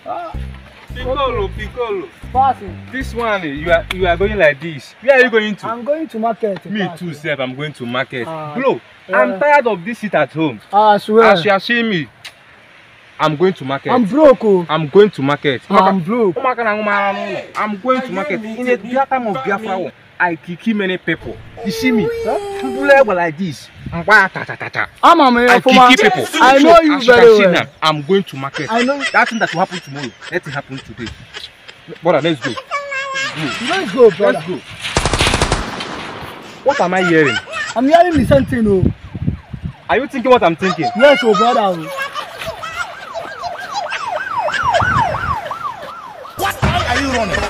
Piccolo, Piccolo. Passing. This one, you are going like this. Where are you going to? I'm going to market. Me too, Seth. I'm going to market. Ah, Bro, yeah. I'm tired of this shit at home. I swear. As you are seeing me, I'm going to market. I'm broke. Oh. I'm going to market. I'm broke. I'm going to market. In a time of Biafra, I kill many people. You see me? People like this. I'm a man. I kill people. I know you very well. Now, I'm going to market. I know. That thing that will happen tomorrow. Let it happen today. Brother, let's go. Let's go, brother. Let's go. What am I hearing? I'm hearing the same thing. Oh. Are you thinking what I'm thinking? Yes, oh, brother. What? Why are you running?